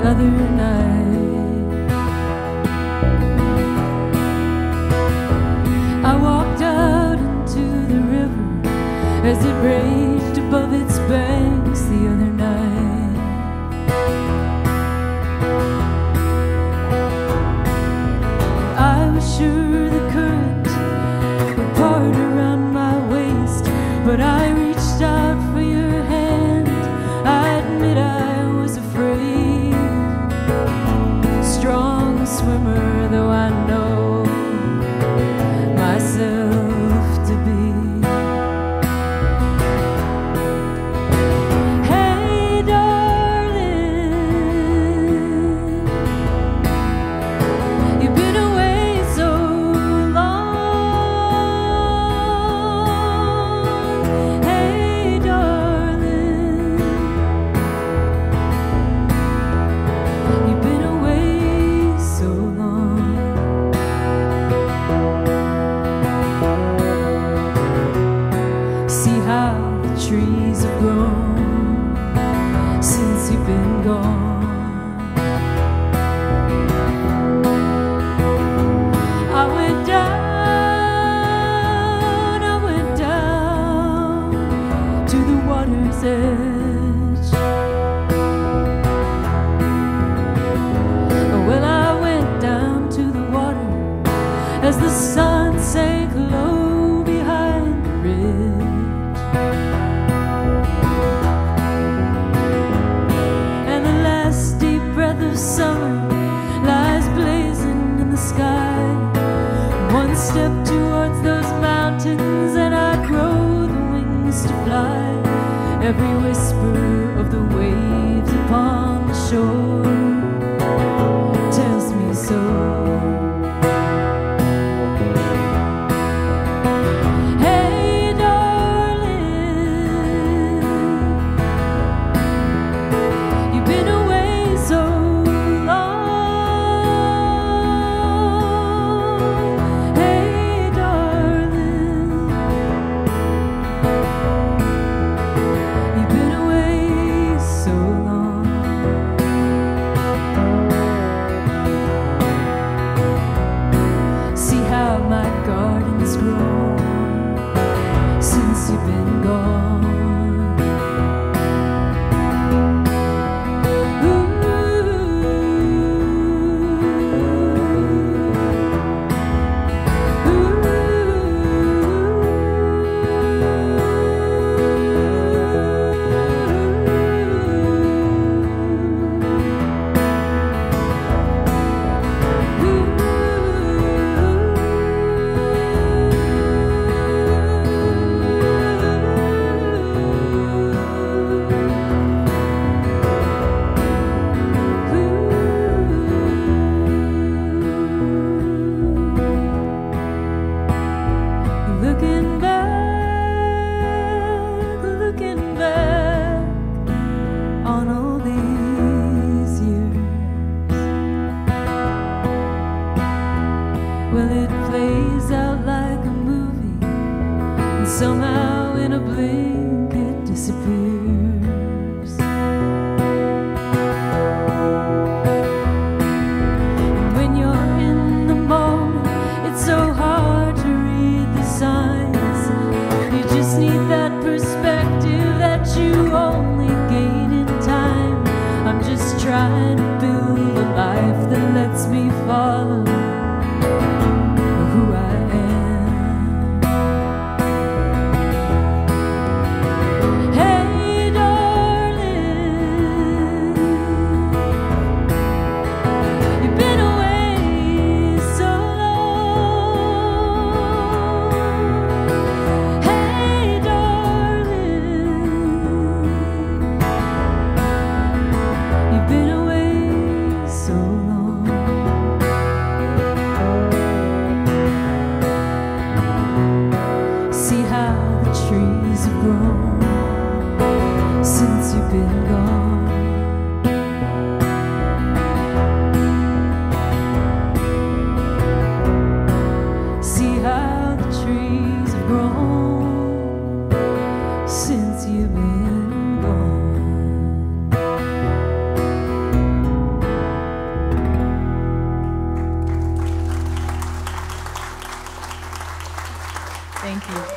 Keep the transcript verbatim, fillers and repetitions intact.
other night. I walked out into the river as it raged above its banks the other night. I was sure the current would part around my waist, but I reached out for your hand. I admit I was afraid. Strong swimmer though I know myself to be. Hey darling, you've been away so long. Hey darling, you've been away so long. See how the trees have grown since you've been gone. I went down, I went down to the water's edge. Well, I went down to the water as the sun sank low behind the ridge, and the last deep breath of summer lies blazing in the sky. One step towards those mountains and I'd grow the wings to fly. Every whisper of the waves upon the shore tells me so. Hey darling, you've been away so long. Hey darling, you've been away so long. See how my garden's grown since you've been gone. Looking back, looking back on all these years, well, it plays out like a movie, and somehow in a blink it disappears. And when you're in the moment, it's so hard to read the signs. You just need that perspective that you only gain in time. I'm just trying to build a life that lets me follow who I am. Hey darling, you've been away so long. Hey darling, you've been away you.